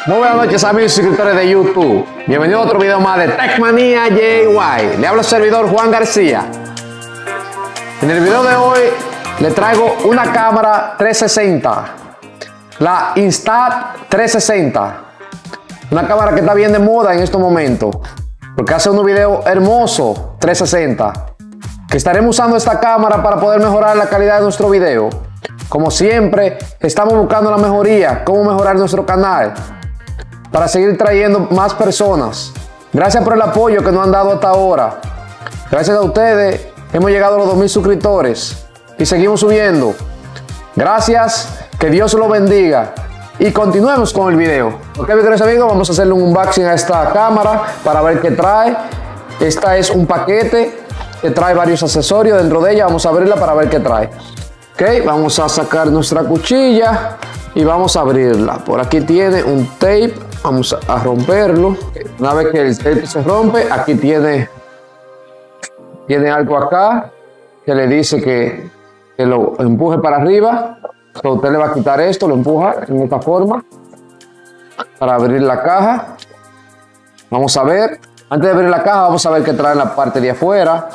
Muy buenas noches, amigos suscriptores de YouTube. Bienvenidos a otro video más de Tecmanía JY. Le habla el servidor Juan García. En el video de hoy le traigo una cámara 360, la Insta360. Una cámara que está bien de moda en estos momentos, porque hace unos videos hermosos 360. Que estaremos usando esta cámara para poder mejorar la calidad de nuestro video. Como siempre, estamos buscando la mejoría, cómo mejorar nuestro canal, para seguir trayendo más personas. Gracias por el apoyo que nos han dado hasta ahora. Gracias a ustedes hemos llegado a los 2000 suscriptores y seguimos subiendo. Gracias, que Dios los bendiga y continuemos con el video. Ok, mis queridos amigos, vamos a hacerle un unboxing a esta cámara para ver qué trae. Esta es un paquete que trae varios accesorios dentro de ella. Vamos a abrirla para ver qué trae. Ok, vamos a sacar nuestra cuchilla y vamos a abrirla. Por aquí tiene un tape. Vamos a romperlo. Una vez que el tape se rompe, aquí tiene algo acá que le dice que lo empuje para arriba. Entonces usted le va a quitar esto, lo empuja en esta forma para abrir la caja. Vamos a ver. Antes de abrir la caja, vamos a ver qué trae en la parte de afuera.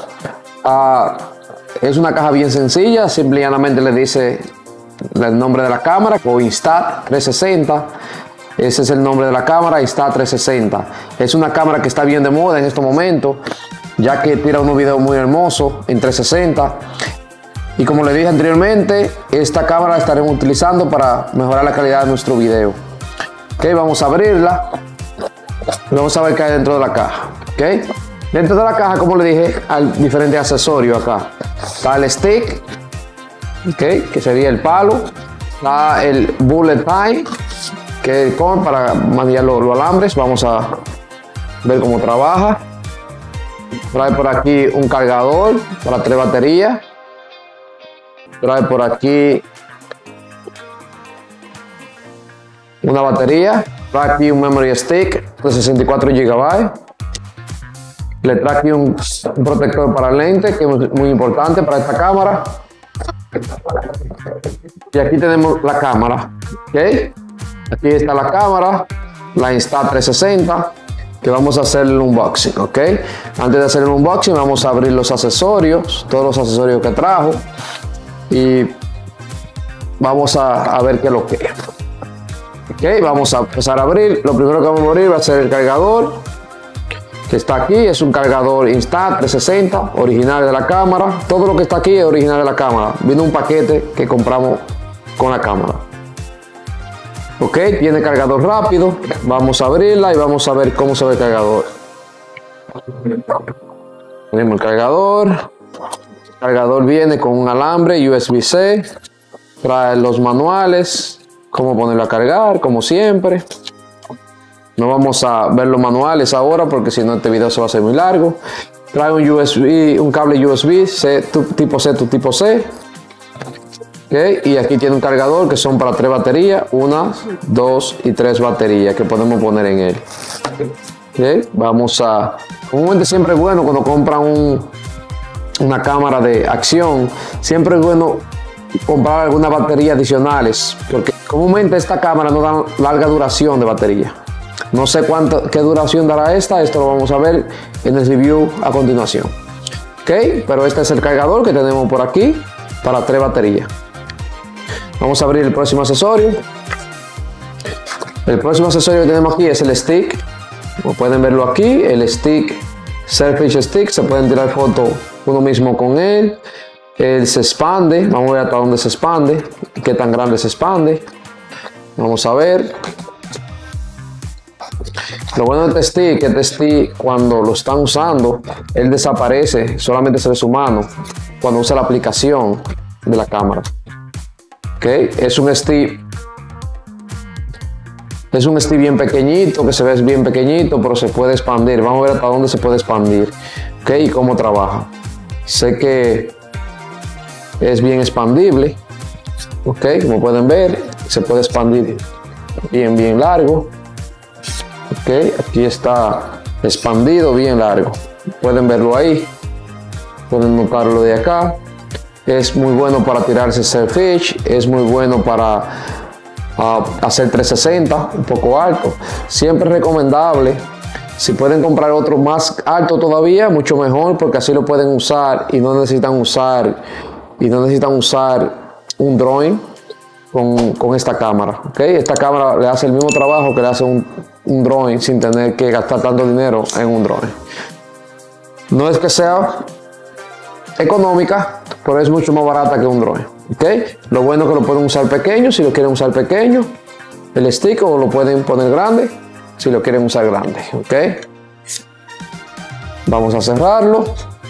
Es una caja bien sencilla. Simple y llanamente le dice el nombre de la cámara, o Insta360. Ese es el nombre de la cámara, Insta360. Es una cámara que está bien de moda en estos momentos, ya que tira unos videos muy hermosos en 360. Y como le dije anteriormente, esta cámara la estaremos utilizando para mejorar la calidad de nuestro video. Ok, vamos a abrirla. Vamos a ver qué hay dentro de la caja. Ok, dentro de la caja, como le dije, hay diferentes accesorios acá. Está el stick, okay, que sería el palo. Está el bullet time, que es para manejar los alambres. Vamos a ver cómo trabaja. Trae por aquí un cargador para 3 baterías. Trae por aquí una batería. Trae aquí un memory stick de 64 GB. Le trae aquí un protector para lente, que es muy importante para esta cámara. Y aquí tenemos la cámara. ¿Okay? Aquí está la cámara, la Insta360, que vamos a hacer el unboxing. ¿Okay? Antes de hacer el unboxing, vamos a abrir los accesorios, todos los accesorios que trajo. Y vamos a ver qué es lo que es. ¿Okay? Vamos a empezar a abrir. Lo primero que vamos a abrir va a ser el cargador, que está aquí. Es un cargador Insta360 original de la cámara. Todo lo que está aquí es original de la cámara. Vino un paquete que compramos con la cámara. Ok, tiene cargador rápido. Vamos a abrirla y vamos a ver cómo se ve el cargador. Tenemos el cargador. El cargador viene con un alambre USB-C. Trae los manuales, cómo ponerlo a cargar, como siempre. No vamos a ver los manuales ahora porque si no este video se va a hacer muy largo. Trae un cable USB tipo C to tipo C. Okay. Y aquí tiene un cargador que son para 3 baterías. 1, 2 y 3 baterías que podemos poner en él. Okay. Vamos a... Comúnmente siempre es bueno cuando compran una cámara de acción. Siempre es bueno comprar algunas baterías adicionales, porque comúnmente esta cámara no da larga duración de batería. No sé qué duración dará esta. Esto lo vamos a ver en el review a continuación. Ok, pero este es el cargador que tenemos por aquí para 3 baterías. Vamos a abrir el próximo accesorio. El próximo accesorio que tenemos aquí es el stick. Como pueden verlo aquí, el stick, selfie stick. Se pueden tirar fotos uno mismo con él. Él se expande. Vamos a ver hasta dónde se expande, qué tan grande se expande. Vamos a ver. Lo bueno de este stick, cuando lo están usando, él desaparece, solamente se ve su mano cuando usa la aplicación de la cámara. Okay. Es un stick bien pequeñito, que se ve bien pequeñito, pero se puede expandir. Vamos a ver hasta dónde se puede expandir. Okay. Y cómo trabaja. Sé que es bien expandible. Okay. Como pueden ver, se puede expandir bien largo. Okay, aquí está expandido bien largo. Pueden verlo ahí. Pueden notarlo de acá. Es muy bueno para tirarse selfie. Es muy bueno para a hacer 360, un poco alto. Siempre es recomendable, si pueden comprar otro más alto todavía, mucho mejor, porque así lo pueden usar y no necesitan usar un drone con esta cámara, ¿ok? Esta cámara le hace el mismo trabajo que le hace un drone sin tener que gastar tanto dinero en un drone. No es que sea económica, pero es mucho más barata que un drone, ¿ok? Lo bueno es que lo pueden usar pequeño, si lo quieren usar pequeño, el stick, o lo pueden poner grande, si lo quieren usar grande, ¿ok? Vamos a cerrarlo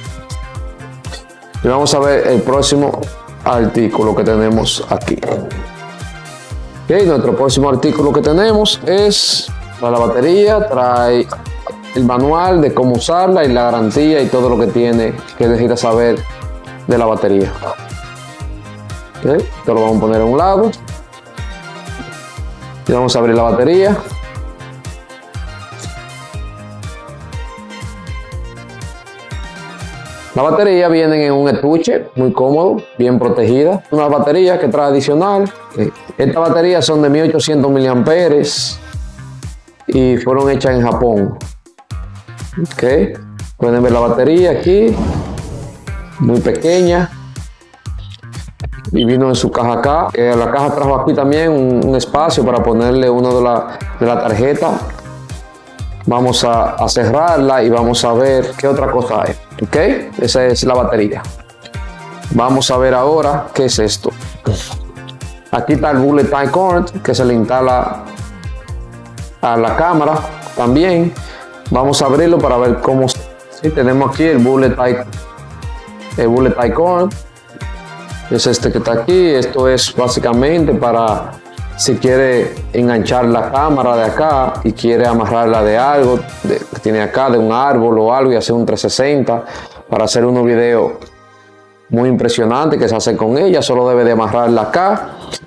y vamos a ver el próximo artículo que tenemos aquí. Okay, nuestro próximo artículo que tenemos es para la batería. Trae el manual de cómo usarla y la garantía y todo lo que tiene que necesita saber de la batería. Okay, esto lo vamos a poner a un lado y vamos a abrir la batería. La batería viene en un estuche muy cómodo, bien protegida. Una batería que trae adicional. Estas baterías son de 1800 mAh y fueron hechas en Japón. Okay. Pueden ver la batería aquí, muy pequeña. Y vino en su caja acá. La caja trajo aquí también un espacio para ponerle uno de la tarjeta. Vamos a cerrarla y vamos a ver qué otra cosa hay. Ok, esa es la batería. Vamos a ver ahora qué es esto. Aquí está el bullet time current que se le instala a la cámara también. Vamos a abrirlo para ver cómo. Sí, tenemos aquí el bullet time current. Es este que está aquí. Esto es básicamente para si quiere enganchar la cámara de acá y quiere amarrarla de algo que tiene acá, de un árbol o algo, y hacer un 360 para hacer unos videos muy impresionantes que se hacen con ella. Solo debe de amarrarla acá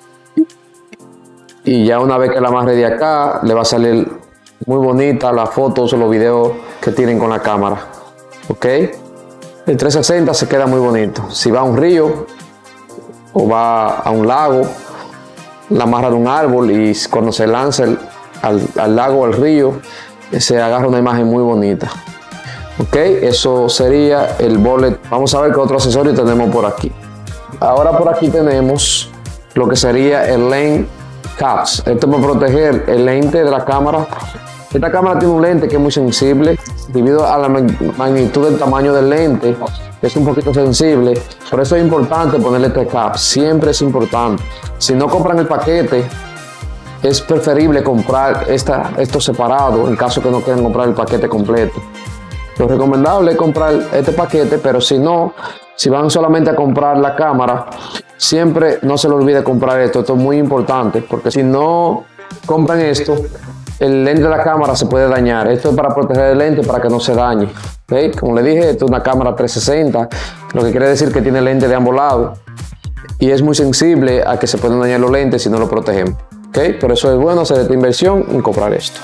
y ya una vez que la amarre de acá le va a salir muy bonita las fotos o los videos que tienen con la cámara. Ok, el 360 se queda muy bonito. Si va a un río o va a un lago, la amarra de un árbol y cuando se lanza al lago o al río, se agarra una imagen muy bonita. Ok, eso sería el bullet. Vamos a ver qué otro accesorio tenemos por aquí. Ahora por aquí tenemos lo que sería el lens caps. Esto para proteger el lente de la cámara. Esta cámara tiene un lente que es muy sensible debido a la magnitud del tamaño del lente. Es un poquito sensible, por eso es importante ponerle este cap. Siempre es importante. Si no compran el paquete, es preferible comprar esto separado en caso que no quieran comprar el paquete completo. Lo recomendable es comprar este paquete, pero si no, si van solamente a comprar la cámara, siempre no se les olvide comprar esto. Esto es muy importante, porque si no compran esto, el lente de la cámara se puede dañar. Esto es para proteger el lente para que no se dañe. ¿Okay? Como le dije, esto es una cámara 360, lo que quiere decir que tiene lente de ambos lados y es muy sensible a que se pueden dañar los lentes si no lo protegemos. ¿Okay? Por eso es bueno hacer esta inversión y comprar esto.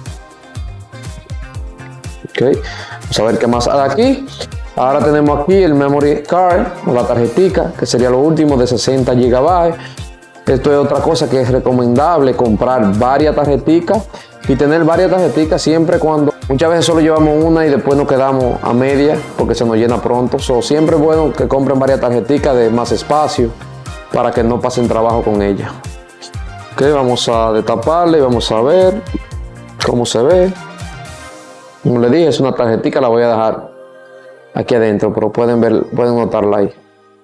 ¿Okay? Vamos a ver qué más hay aquí. Ahora tenemos aquí el memory card o la tarjetica, que sería lo último de 60 GB. Esto es otra cosa que es recomendable, comprar varias tarjeticas y tener varias tarjeticas siempre cuando muchas veces solo llevamos una y después nos quedamos a media porque se nos llena pronto. Siempre es bueno que compren varias tarjeticas de más espacio para que no pasen trabajo con ella. Ok, vamos a destaparla y vamos a ver cómo se ve. Como le dije, es una tarjetica, la voy a dejar aquí adentro, pero pueden notarla ahí.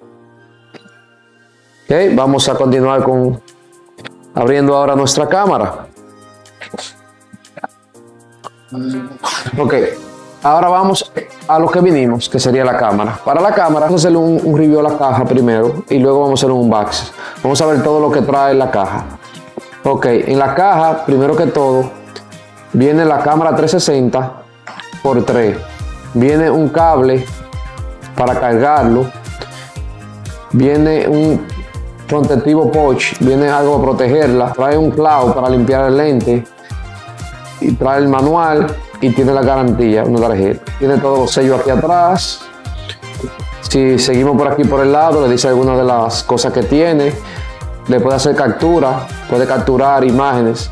Ok, vamos a continuar con abriendo ahora nuestra cámara. Ok, ahora vamos a lo que vinimos, que sería la cámara. Para la cámara vamos a hacer un review de la caja primero y luego vamos a hacer un unboxing. Vamos a ver todo lo que trae la caja. Ok, en la caja, primero que todo, viene la cámara 360x3. Viene un cable para cargarlo. Viene un protectivo pouch, viene algo para protegerla. Trae un clavo para limpiar el lente. Y trae el manual y tiene la garantía, una tarjeta. Tiene todos los sellos aquí atrás. Si seguimos por aquí por el lado, le dice algunas de las cosas que tiene. le puede hacer captura, puede capturar imágenes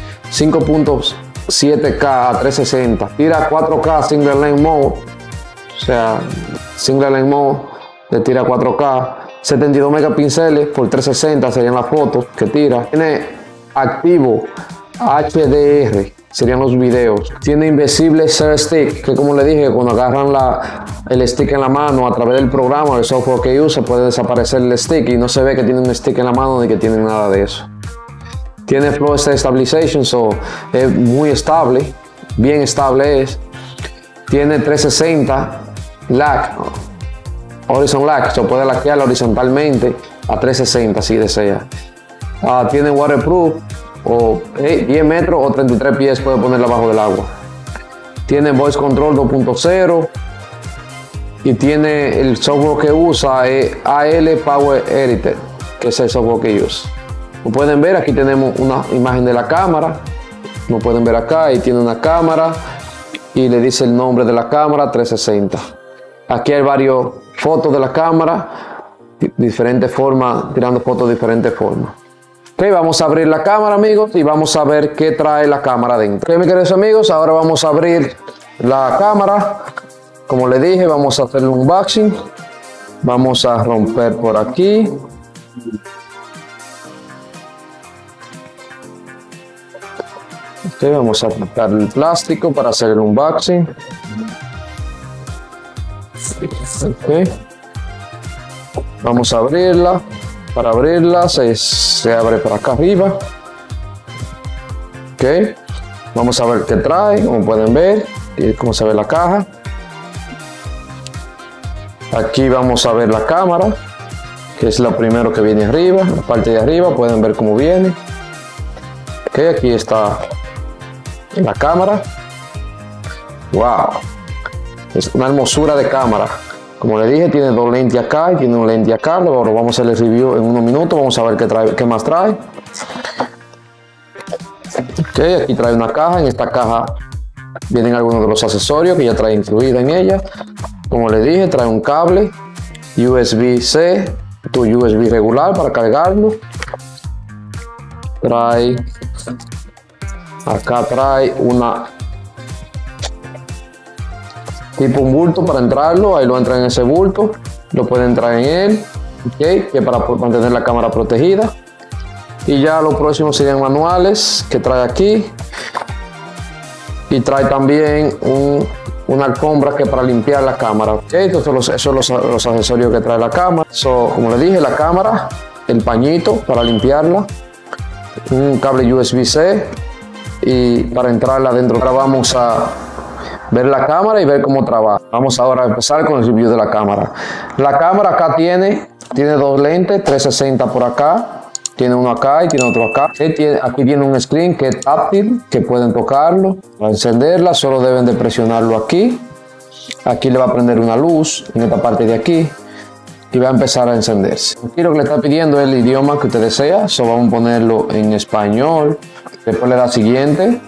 5.7K a 360, tira 4K single lens mode, o sea, single lens mode le tira 4K, 72 megapíxeles por 360 serían las fotos que tira, tiene activo HDR, serían los videos, tiene invisible share stick, que como le dije, cuando agarran el stick en la mano a través del programa, el software que usa, puede desaparecer el stick y no se ve que tiene un stick en la mano ni que tiene nada de eso. Tiene flow state stabilization, es muy estable, bien estable es. Tiene 360 lag, horizon lag, se puede laquearla horizontalmente a 360 si desea. Tiene waterproof, o 10 metros o 33 pies puede ponerla bajo del agua. Tiene voice control 2.0 y tiene el software que usa es AL Power Editor, que es el software que usa. Como pueden ver, aquí tenemos una imagen de la cámara, como pueden ver acá, y tiene una cámara y le dice el nombre de la cámara 360. Aquí hay varias fotos de la cámara, diferentes formas, tirando fotos de diferentes formas. Ok, vamos a abrir la cámara, amigos, y vamos a ver qué trae la cámara dentro. Ok, mis queridos amigos, ahora vamos a abrir la cámara. Como les dije, vamos a hacer un unboxing. Vamos a romper por aquí. Ok, vamos a quitar el plástico para hacer el unboxing. Ok. Vamos a abrirla. Para abrirla se abre por acá arriba. Ok, vamos a ver qué trae, como pueden ver, y cómo se ve la caja. Aquí vamos a ver la cámara, que es lo primero que viene arriba, la parte de arriba, pueden ver cómo viene. Ok, aquí está la cámara. Wow, es una hermosura de cámara. Como le dije, tiene dos lentes acá y tiene un lente acá. Luego vamos a hacer el review en unos minutos. Vamos a ver qué más trae. Ok, aquí trae una caja. En esta caja vienen algunos de los accesorios que ya trae incluida en ella. Como le dije, trae un cable USB-C, tu USB regular para cargarlo. Acá trae una tipo un bulto para entrarlo, ahí lo entra en ese bulto, lo puede entrar en él, okay, que para mantener la cámara protegida. Y ya lo próximo serían manuales que trae aquí, y trae también una alfombra que para limpiar la cámara. Okay, entonces esos son los accesorios que trae la cámara. Como le dije, la cámara, el pañito para limpiarla, un cable USB-C y para entrarla adentro. Ahora vamos a ver la cámara y ver cómo trabaja. Vamos ahora a empezar con el review de la cámara. La cámara acá tiene dos lentes, 360 por acá, tiene uno acá y tiene otro acá. Aquí tiene un screen que es táctil, que pueden tocarlo. Para encenderla solo deben de presionarlo aquí. Aquí le va a prender una luz en esta parte de aquí y va a empezar a encenderse. Aquí lo que le está pidiendo es el idioma que usted desea. Vamos a ponerlo en español. Después le da siguiente.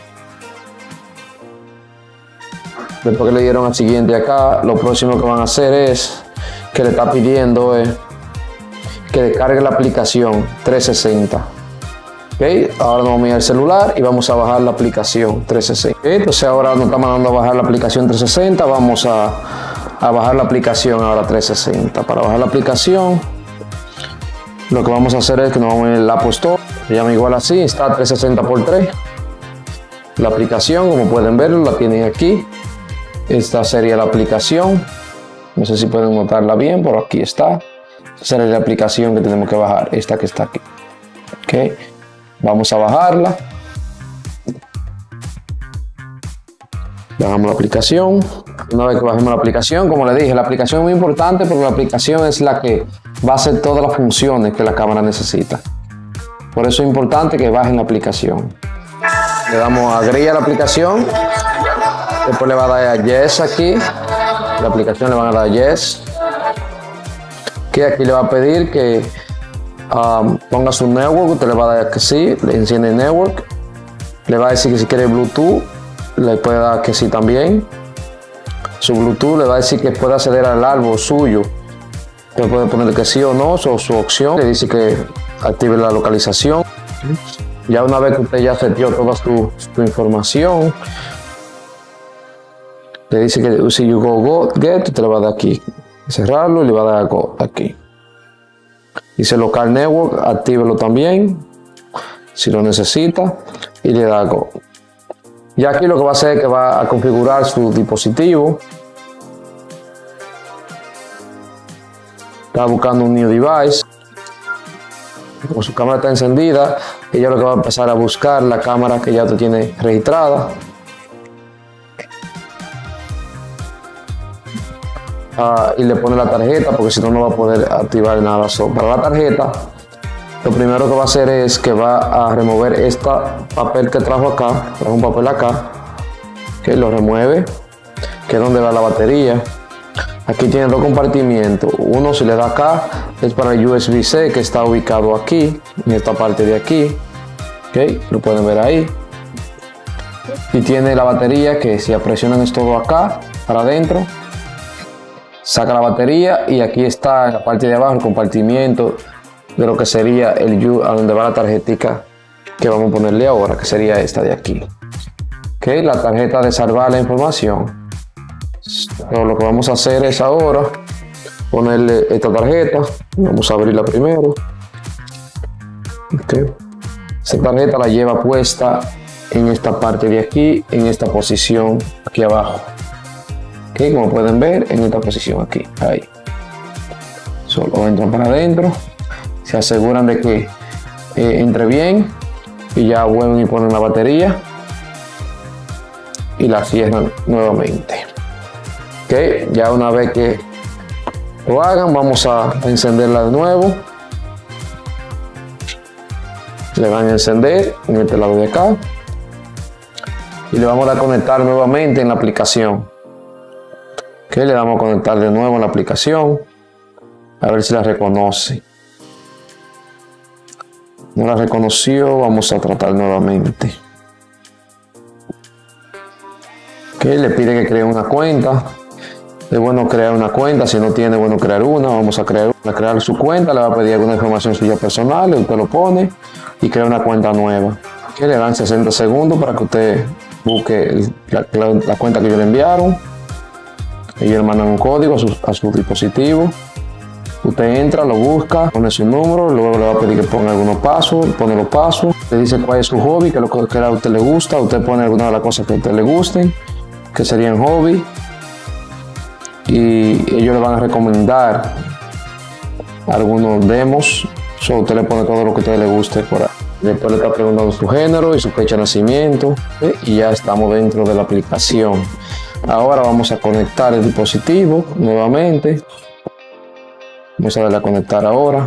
Después que le dieron al siguiente acá, lo próximo que van a hacer es que le está pidiendo que descargue la aplicación 360. Okay, ahora nos vamos a ir al celular y vamos a bajar la aplicación 360. Okay, entonces ahora nos está mandando a bajar la aplicación 360. Vamos a bajar la aplicación ahora 360. Para bajar la aplicación, lo que vamos a hacer es que nos vamos a ir al Apple Store. Se llama igual así, está 360x3. La aplicación, como pueden verlo, la tienen aquí. Esta sería la aplicación, no sé si pueden notarla bien, pero aquí está. Esta sería la aplicación que tenemos que bajar, esta que está aquí. Ok, vamos a bajarla. Bajamos la aplicación. Una vez que bajemos la aplicación, como les dije, la aplicación es muy importante porque la aplicación es la que va a hacer todas las funciones que la cámara necesita. Por eso es importante que bajen la aplicación. Le damos a agree a la aplicación. Después le va a dar a yes aquí. La aplicación le van a dar a yes. Que aquí le va a pedir que ponga su network. Usted le va a dar que sí. Le enciende el network. Le va a decir que si quiere Bluetooth. Le puede dar que sí también. Su Bluetooth le va a decir que puede acceder al árbol suyo. Le puede poner que sí o no. O su opción. Le dice que active la localización. Ya una vez que usted ya seteó toda su información, le dice que si you go get, usted le va a dar aquí, cerrarlo y le va a dar go aquí. Dice local network, actívelo también si lo necesita y le da go. Ya aquí lo que va a hacer es que va a configurar su dispositivo. Está buscando un new device. Como su cámara está encendida, ella lo que va a empezar a buscar la cámara que ya te tiene registrada. Y le pone la tarjeta, porque si no, no va a poder activar nada. Para la tarjeta, lo primero que va a hacer es que va a remover este papel que trajo acá. Trajo un papel acá, que lo remueve, que es donde va la batería. Aquí tiene dos compartimientos. Uno, si le da acá, es para el USB-C, que está ubicado aquí, en esta parte de aquí. Okay, lo pueden ver ahí. Y tiene la batería, que si presionan es todo acá, para adentro. Saca la batería y aquí está en la parte de abajo el compartimiento de lo que sería el a donde va la tarjetita que vamos a ponerle ahora, que sería esta de aquí. Okay, la tarjeta de salvar la información. Pero lo que vamos a hacer es ahora ponerle esta tarjeta. Vamos a abrirla primero. Okay. Esta tarjeta la lleva puesta en esta parte de aquí, en esta posición aquí abajo. Okay, como pueden ver, en esta posición aquí, ahí. Solo entran para adentro, se aseguran de que entre bien y ya vuelven y ponen la batería y la cierran nuevamente. Okay, ya una vez que lo hagan, vamos a encenderla de nuevo. Le van a encender en este lado de acá y le vamos a conectar nuevamente en la aplicación. Okay, le damos a conectar de nuevo en la aplicación, a ver si la reconoce. No la reconoció, vamos a tratar nuevamente. Okay, le pide que cree una cuenta. Es bueno crear una cuenta, si no tiene, bueno crear una. Vamos a crear su cuenta, le va a pedir alguna información suya personal, usted lo pone y crea una cuenta nueva. Okay, le dan 60 segundos para que usted busque la cuenta que ellos le enviaron. Ellos le mandan un código a su dispositivo. Usted entra, lo busca, pone su número, luego le va a pedir que ponga algunos pasos, pone los pasos, le dice cuál es su hobby, que es lo que a usted le gusta, usted pone alguna de las cosas que a usted le gusten, que serían hobby, y ellos le van a recomendar algunos demos. Usted le pone todo lo que a usted le guste por ahí. Después le está preguntando su género y su fecha de nacimiento, y ya estamos dentro de la aplicación. Ahora vamos a conectar el dispositivo nuevamente. Vamos a darle a conectar ahora.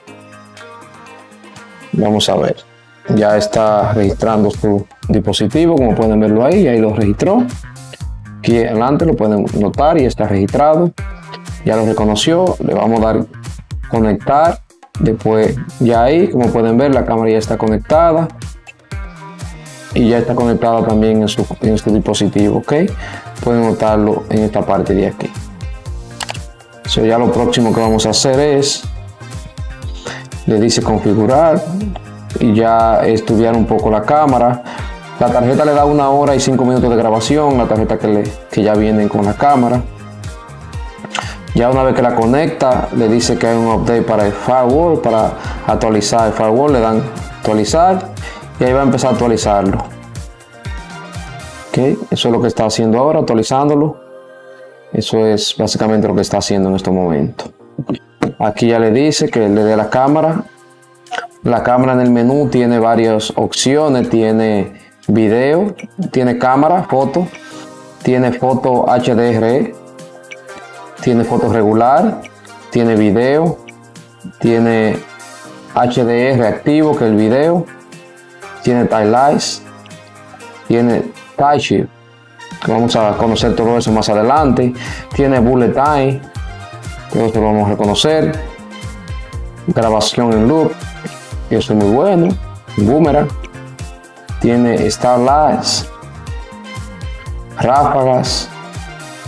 Vamos a ver. Ya está registrando su dispositivo, como pueden verlo ahí lo registró. Aquí adelante lo pueden notar y está registrado. Ya lo reconoció. Le vamos a dar conectar. Después ya ahí, como pueden ver, la cámara ya está conectada. Y ya está conectada también en su dispositivo, ¿ok? Pueden notarlo en esta parte de aquí. Ya lo próximo que vamos a hacer es, le dice configurar y ya estudiar un poco la cámara. La tarjeta le da 1 hora y 5 minutos de grabación, la tarjeta que ya viene con la cámara. Ya una vez que la conecta, le dice que hay un update para el firewall, para actualizar el firewall, le dan actualizar y ahí va a empezar a actualizarlo. Okay, eso es lo que está haciendo ahora, actualizándolo. Eso es básicamente lo que está haciendo en este momento. Aquí ya le dice que le dé la cámara. La cámara en el menú tiene varias opciones. Tiene video, tiene cámara, foto, tiene foto HDR, tiene foto regular, tiene video, tiene HDR activo, que es el video, tiene timelapse, tiene time shift. Vamos a conocer todo eso más adelante. Tiene bullet time, todo esto lo vamos a reconocer. Grabación en loop, y eso es muy bueno. Boomerang, tiene starlights, ráfagas,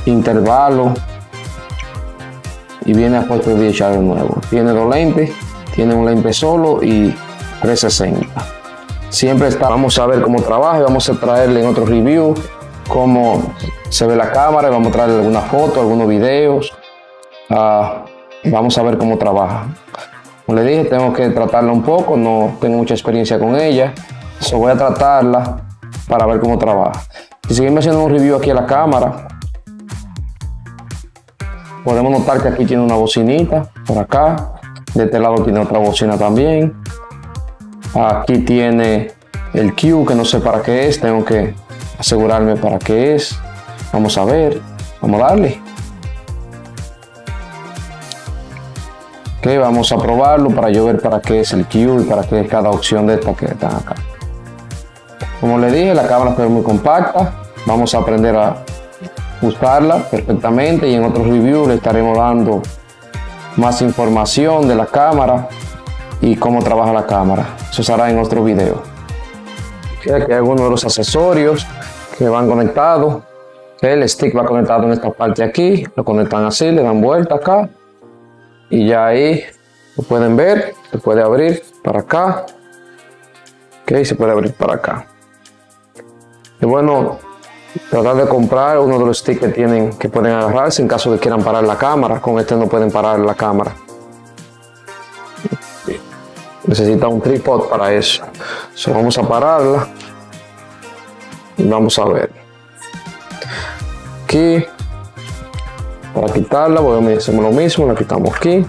intervalo y viene a 4D de nuevo. Tiene 2 lentes, tiene un lente solo y 360. Siempre vamos a ver cómo trabaja y vamos a traerle en otro review cómo se ve la cámara, y vamos a traerle algunas fotos, algunos videos. Vamos a ver cómo trabaja. Como le dije, tengo que tratarla un poco, no tengo mucha experiencia con ella, voy a tratarla para ver cómo trabaja. Si seguimos haciendo un review aquí a la cámara, podemos notar que aquí tiene una bocinita por acá, de este lado tiene otra bocina también. Aquí tiene el Q, que no sé para qué es, tengo que asegurarme para qué es. Vamos a ver, vamos a darle. Ok, vamos a probarlo para yo ver para qué es el Q y para qué es cada opción de estas que están acá. Como le dije, la cámara es muy compacta. Vamos a aprender a usarla perfectamente y en otros reviews le estaremos dando más información de la cámara y cómo trabaja la cámara. Eso será en otro video. Aquí hay algunos de los accesorios que van conectados. El stick va conectado en esta parte aquí, lo conectan así, le dan vuelta acá y ya ahí lo pueden ver, se puede abrir para acá. Ok, se puede abrir para acá. Es bueno tratar de comprar uno de los sticks que tienen, que pueden agarrarse en caso de que quieran parar la cámara. Con este no pueden parar la cámara. Necesita un tripod para eso. Vamos a pararla y vamos a ver. Aquí, para quitarla, hacemos lo mismo, la quitamos aquí.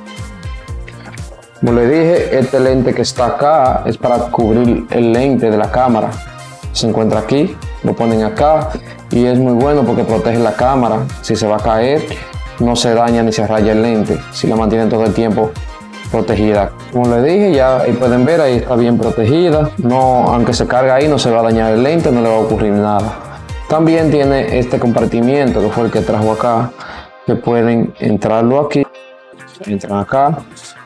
Como le dije, este lente que está acá es para cubrir el lente de la cámara. Se encuentra aquí, lo ponen acá y es muy bueno porque protege la cámara. Si se va a caer, no se daña ni se raya el lente, si la mantienen todo el tiempo protegida. Como le dije, ya ahí pueden ver, ahí está bien protegida. No, aunque se carga ahí, no se va a dañar el lente, no le va a ocurrir nada. También tiene este compartimiento que fue el que trajo acá, que pueden entrarlo aquí, entran acá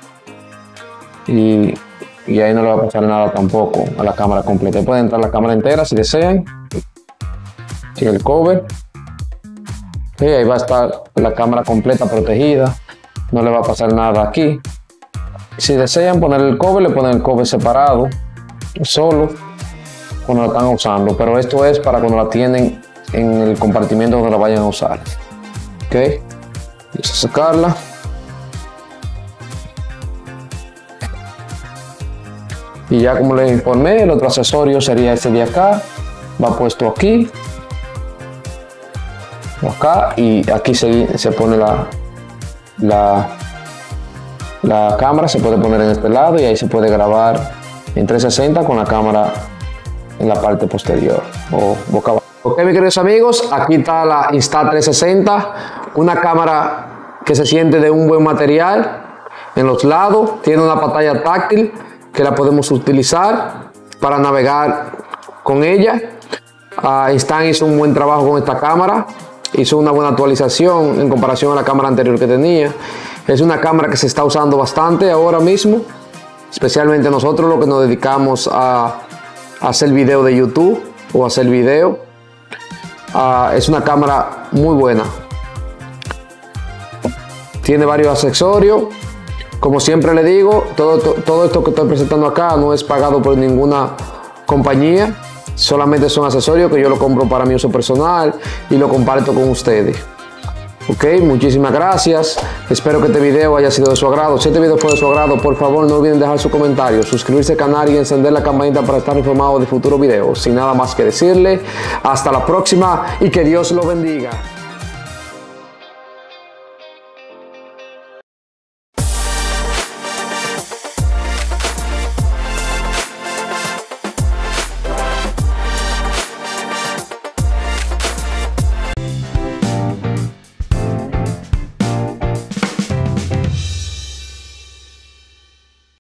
y ahí no le va a pasar nada tampoco a la cámara completa. Pueden entrar la cámara entera si desean, sin el cover. Y ahí va a estar la cámara completa protegida, no le va a pasar nada aquí. Si desean poner el cover, le ponen el cover separado, solo, cuando la están usando. Pero esto es para cuando la tienen en el compartimento donde la vayan a usar. Ok, vamos a sacarla. Y ya como les informé, el otro accesorio sería este de acá. Va puesto aquí. Acá y aquí se pone la cámara, se puede poner en este lado y ahí se puede grabar en 360 con la cámara en la parte posterior o boca abajo. Ok, mis queridos amigos, aquí está la Insta360, una cámara que se siente de un buen material. En los lados tiene una pantalla táctil que la podemos utilizar para navegar con ella. Instant hizo un buen trabajo con esta cámara, hizo una buena actualización en comparación a la cámara anterior que tenía. Es una cámara que se está usando bastante ahora mismo, especialmente nosotros los que nos dedicamos a hacer video de YouTube o hacer video. Es una cámara muy buena, tiene varios accesorios. Como siempre le digo, todo esto que estoy presentando acá no es pagado por ninguna compañía, solamente son accesorios que yo lo compro para mi uso personal y lo comparto con ustedes. Ok, muchísimas gracias. Espero que este video haya sido de su agrado. Si este video fue de su agrado, por favor no olviden dejar su comentario, suscribirse al canal y encender la campanita para estar informados de futuros videos. Sin nada más que decirle, hasta la próxima y que Dios lo bendiga.